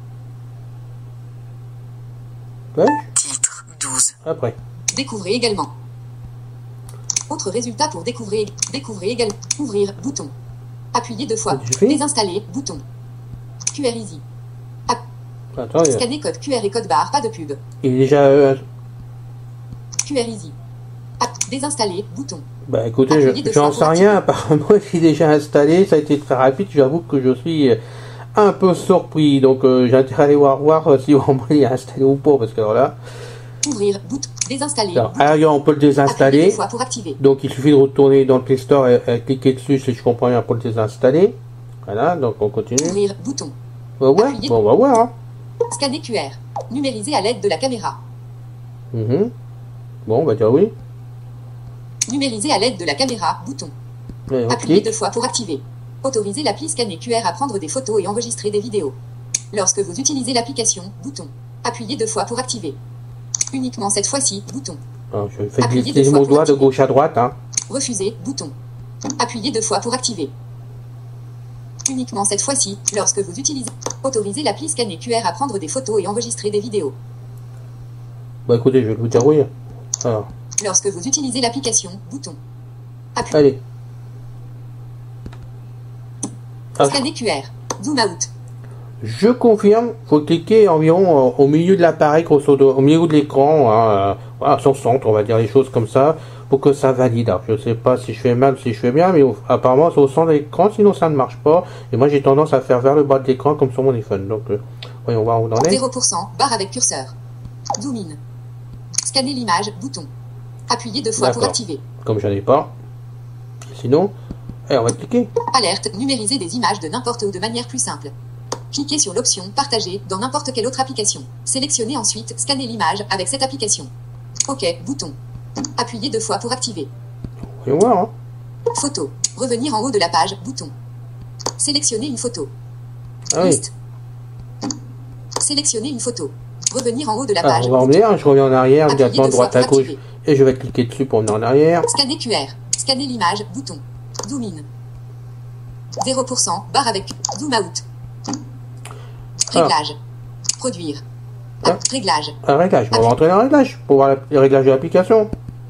Ouais.
Titre, 12.
Après.
Découvrez également. Autre résultat pour découvrir également. Ouvrir, bouton. Appuyez 2 fois. Désinstaller, bouton. QR Easy.
Attends,
scanner code QR et code barre, pas de pub.
Il est déjà...
QR Easy. Désinstaller, bouton.
Bah écoutez, j'en sais rien, apparemment il est déjà installé, ça a été très rapide, j'avoue que je suis un peu surpris, donc j'ai intérêt à aller voir si vraiment il est installé ou pas, parce que alors là...
Ouvrir, bouton, désinstaller.
Alors on peut le désinstaller,
pour activer.
Donc il suffit de retourner dans le Play Store et cliquer dessus si je comprends bien pour le désinstaller. Voilà, donc on continue.
Ouvrir, bouton.
Ouais, bon, on va voir. Hein.
Scanner QR. Numériser à l'aide de la caméra.
Bon, on va dire oui.
Numériser à l'aide de la caméra, bouton.
Ouais,
appuyez 2 fois pour activer. Autoriser l'appli scanner QR à prendre des photos et enregistrer des vidéos. Lorsque vous utilisez l'application, bouton. Appuyez 2 fois pour activer. Uniquement cette fois-ci, bouton.
Alors, je fais glisser mon doigt de gauche à droite. Hein.
Refuser, bouton. Appuyez 2 fois pour activer. Uniquement cette fois-ci, lorsque vous utilisez. Autorisez l'appli scanner QR à prendre des photos et enregistrer des vidéos.
Bah écoutez, je vais vous dire oui. Alors.
Lorsque vous utilisez l'application, bouton.
Appuyez. Allez.
Scanner QR. Zoom out.
Je confirme, faut cliquer environ au milieu de l'appareil, au milieu de l'écran, hein, à son centre, on va dire les choses comme ça, pour que ça valide. Alors, je sais pas si je fais mal ou si je fais bien, mais apparemment c'est au centre de l'écran, sinon ça ne marche pas. Et moi j'ai tendance à faire vers le bas de l'écran comme sur mon iPhone. Donc voyons voir où on en est.
0%, barre avec curseur. Zoom in. Scanner l'image, bouton. Appuyez 2 fois pour activer.
Comme j'en ai pas. Sinon, allez, on va cliquer.
Alerte, numériser des images de n'importe où de manière plus simple. Cliquez sur l'option Partager dans n'importe quelle autre application. Sélectionnez ensuite Scanner l'image avec cette application. OK, bouton. Appuyez 2 fois pour activer.
Voyons voir. Hein.
Photo. Revenir en haut de la page, bouton. Sélectionnez une photo.
Ah
Liste. Sélectionnez une photo. Revenir en haut de la page.
On va emmener, hein, je reviens en arrière, directement droite à gauche. Et je vais cliquer dessus pour venir en arrière.
Scanner QR. Scanner l'image, bouton. Zoom in. 0%, barre avec zoom out. Réglage. Produire. Réglage.
Un réglage. On va rentrer dans le réglage pour voir les réglages de l'application.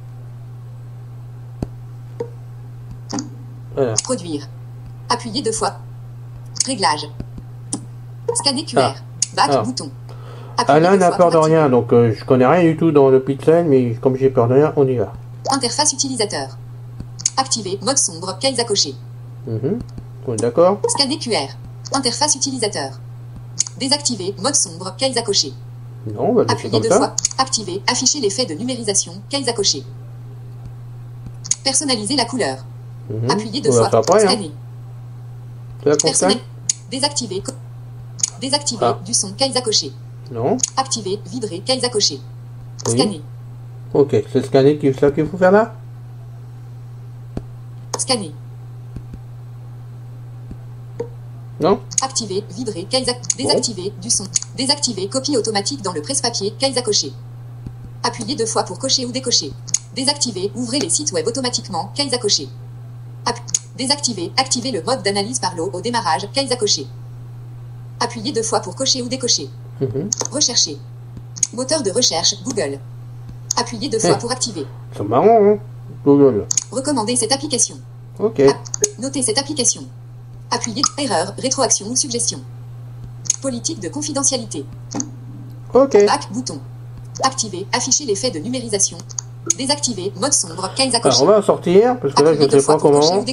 Voilà.
Produire. Appuyez 2 fois. Réglage. Scanner QR. Back, bouton.
Alain n'a peur de rien, donc je connais rien du tout dans le pixel, mais comme j'ai peur de rien, on y va.
Interface utilisateur. Activer, mode sombre, cases à cocher.
On est d'accord.
Scanner QR. Interface utilisateur. Désactiver, mode sombre, cases à cocher.
Non, on va laisser comme
2
ça.
fois. Activer, afficher l'effet de numérisation, cases à cocher. Personnaliser la couleur. Appuyez 2 fois.
Après,
Scanner.
Hein.
Désactiver. Désactiver, du son, cases à cocher.
Non.
Activer, vibrer, cases à cocher.
Oui.
Scanner.
Ok, c'est scanner qu'il faut faire là.
Scanner.
Non.
Activer, vibrer, cases désactiver, du son. Désactiver, copie automatique dans le presse-papier, cases à cocher. Appuyez 2 fois pour cocher ou décocher. Désactiver, ouvrez les sites web automatiquement, cases à cocher. Désactiver, activer le mode d'analyse par l'eau au démarrage, cases à cocher. Appuyez 2 fois pour cocher ou décocher. Rechercher. Moteur de recherche, Google. Appuyez 2 fois pour activer.
C'est marrant, hein, Google.
Recommander cette application.
Ok.
Notez cette application. Appuyez erreur, rétroaction ou suggestion. Politique de confidentialité.
Ok.
Back, bouton. Activer, afficher l'effet de numérisation. Désactiver, mode sombre, cases à
Alors,
cocher.
on va en sortir, parce que là, je ne sais pas comment.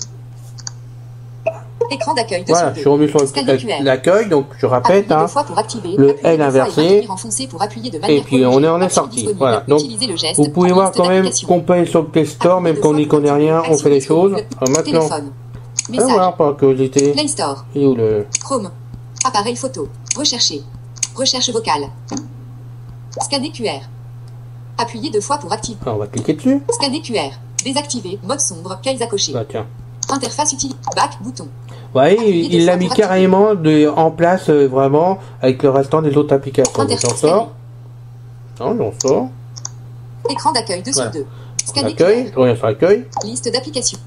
Écran d'accueil de
Voilà, je suis revenu sur l'accueil, donc je répète, hein, le L inversé, et puis on est sorti. Voilà, donc vous pouvez voir quand même qu'on peut aller sur le Play Store, même quand on n'y connaît rien, on fait les choses. Alors maintenant, allons voir par curiosité.
Play Store.
Et où le
Chrome. Appareil photo. Rechercher. Recherche vocale. Scanner QR. Appuyez 2 fois pour activer.
Alors on va cliquer dessus.
Scanner QR. Désactiver. Mode sombre. Cases à cocher.
Bah tiens.
Interface utile. Back. Bouton.
Ouais, il l'a mis carrément en place vraiment avec le restant des autres applications. Donc j'en sors. Non, j'en sors.
Écran d'accueil 2 sur 2.
Scanner l'accueil, je reviens sur l'accueil.
Liste d'applications.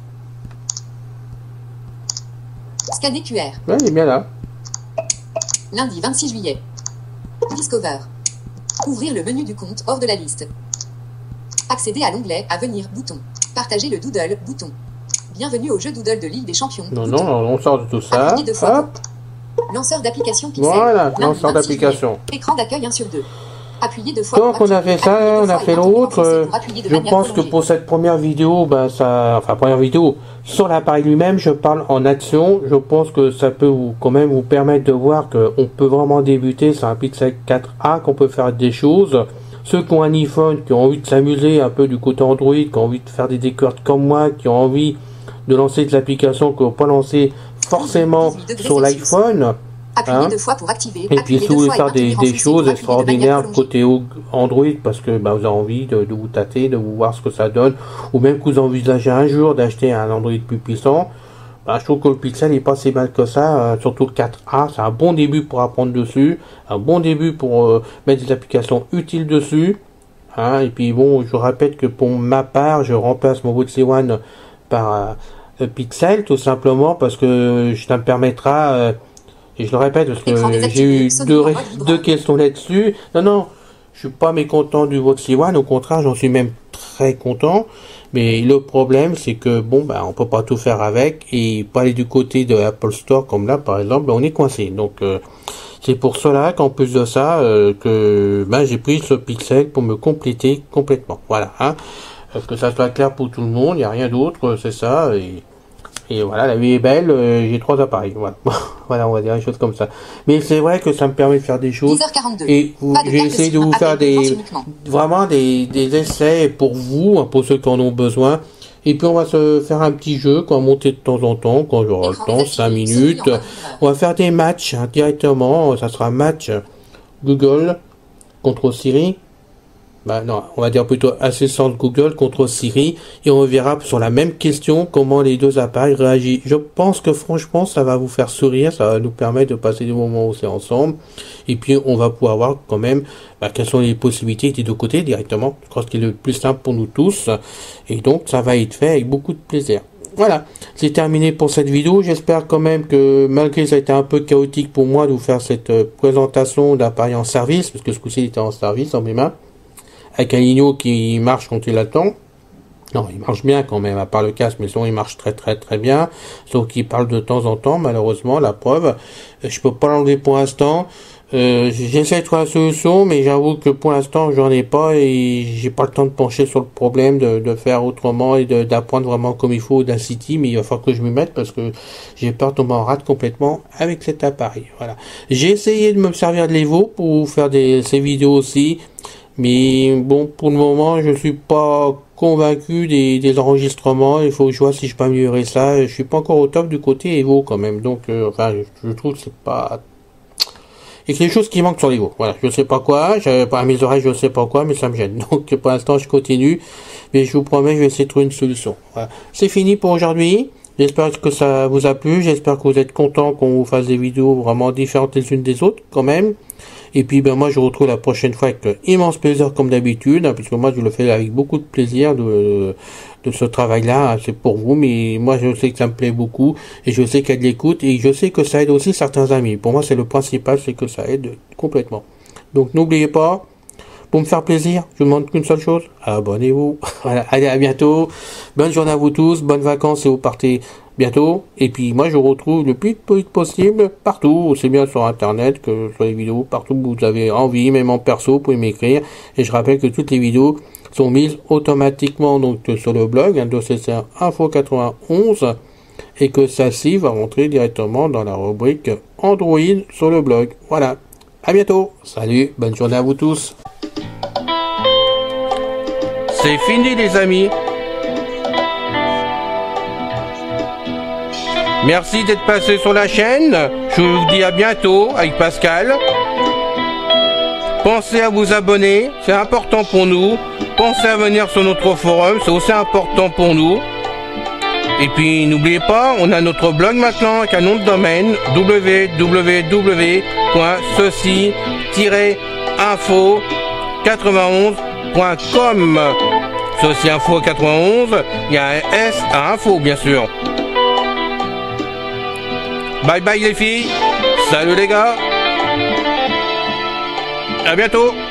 Scanner QR.
Ouais, il est bien là.
Lundi 26 juillet. Discover. Ouvrir le menu du compte hors de la liste. Accéder à l'onglet à venir bouton. Partager le doodle bouton. Bienvenue au jeu doodle de Ligue des Champions.
Non, non, on sort de tout ça. Hop.
Lanceur d'application Pixel.
Voilà, lanceur d'application.
Écran d'accueil 1 sur 2. Appuyez 2 fois.
Donc on a fait ça, on a fait l'autre. Je pense que pour cette première vidéo, ben ça, enfin première vidéo sur l'appareil lui-même, je parle en action. Je pense que ça peut quand même vous permettre de voir qu'on peut vraiment débuter sur un Pixel 4a, qu'on peut faire des choses. Ceux qui ont un iPhone, qui ont envie de s'amuser un peu du côté Android, qui ont envie de faire des découvertes comme moi, qui ont envie de lancer des applications qu'on ne peut pas lancer forcément sur l'iPhone. Hein,
2 fois pour activer,
et puis si vous voulez faire des choses extraordinaires côté Android, parce que bah, vous avez envie de vous tâter, de vous voir ce que ça donne, ou même que vous envisagez un jour d'acheter un Android plus puissant, bah, je trouve que le Pixel n'est pas si mal que ça, surtout le 4A, c'est un bon début pour apprendre dessus, un bon début pour mettre des applications utiles dessus. Hein, et puis bon, je répète que pour ma part, je remplace mon Voxy One par Pixel, tout simplement parce que ça me permettra... et je le répète parce que j'ai eu deux questions là-dessus. Non, je suis pas mécontent du Voxy One. Au contraire, j'en suis même très content. Mais le problème, c'est que bon, bah, on peut pas tout faire avec et pas aller du côté de Apple Store comme là, par exemple, on est coincé. Donc, c'est pour cela qu'en plus de ça, que bah, j'ai pris ce Pixel pour me compléter complètement. Voilà. Hein. Que ça soit clair pour tout le monde, il n'y a rien d'autre, c'est ça. Et voilà, la vie est belle, j'ai 3 appareils, voilà. Voilà, on va dire des choses comme ça. Mais c'est vrai que ça me permet de faire des choses.
10h42.
Et j'ai essayé de vous faire vraiment des essais pour vous, hein, pour ceux qui en ont besoin. Et puis on va se faire un petit jeu, qu'on va monter de temps en temps, quand j'aurai le temps, 5 minutes. On va faire des matchs hein, directement, ça sera match Google contre Siri. Bah non, on va dire plutôt assistant de Google contre Siri et on verra sur la même question comment les deux appareils réagissent. Je pense que franchement ça va vous faire sourire, ça va nous permettre de passer des moments aussi ensemble et puis on va pouvoir voir quand même quelles sont les possibilités des deux côtés directement. Je crois que c'est le plus simple pour nous tous et donc ça va être fait avec beaucoup de plaisir. Voilà, c'est terminé pour cette vidéo. J'espère quand même que malgré ça a été un peu chaotique pour moi de vous faire cette présentation d'appareil en service parce que ce coup-ci il était en service en mes mains. Avec un Lino qui marche quand il attend. Non, il marche bien quand même, à part le casque, mais sinon il marche très bien. Sauf qu'il parle de temps en temps, malheureusement, la preuve. Je peux pas l'enlever pour l'instant. J'essaie de trouver la solution, mais j'avoue que pour l'instant j'en ai pas et j'ai pas le temps de pencher sur le problème, de faire autrement et d'apprendre vraiment comme il faut d'Acity, mais il va falloir que je m'y mette parce que j'ai peur de tomber en rate complètement avec cet appareil. Voilà. J'ai essayé de me servir de l'Evo pour faire ces vidéos aussi. Mais bon, pour le moment, je suis pas convaincu des enregistrements. Il faut que je vois si je peux améliorer ça. Je suis pas encore au top du côté Evo quand même. Donc, enfin, je trouve que c'est pas... et que les choses qui manquent sur Lego. Voilà, je sais pas quoi, à mes oreilles je sais pas quoi, mais ça me gêne. Donc pour l'instant je continue, mais je vous promets je vais essayer de trouver une solution. Voilà. C'est fini pour aujourd'hui. J'espère que ça vous a plu, j'espère que vous êtes contents qu'on vous fasse des vidéos vraiment différentes les unes des autres quand même. Et puis ben moi je vous retrouve la prochaine fois avec immense plaisir comme d'habitude, hein, puisque moi je le fais avec beaucoup de plaisir de ce travail-là, hein, c'est pour vous, mais moi je sais que ça me plaît beaucoup, et je sais qu'il y a de l'écoute, et je sais que ça aide aussi certains amis. Pour moi c'est le principal, c'est que ça aide complètement. Donc n'oubliez pas, pour me faire plaisir, je vous demande qu'une seule chose, abonnez-vous. Voilà, allez à bientôt, bonne journée à vous tous, bonnes vacances et vous partez bientôt, et puis moi je vous retrouve le plus vite possible partout, aussi bien sur internet que sur les vidéos, partout où vous avez envie, même en perso, vous pouvez m'écrire, et je rappelle que toutes les vidéos sont mises automatiquement donc sur le blog, de CCR Info 91, et que celle-ci va rentrer directement dans la rubrique Android sur le blog. Voilà, à bientôt, salut, bonne journée à vous tous. C'est fini les amis. Merci d'être passé sur la chaîne. Je vous dis à bientôt avec Pascal. Pensez à vous abonner, c'est important pour nous. Pensez à venir sur notre forum, c'est aussi important pour nous. Et puis n'oubliez pas, on a notre blog maintenant avec un nom de domaine www.ceci-info91.com. Ceci Info 91, il y a un S à info bien sûr. Bye bye les filles, salut les gars, à bientôt.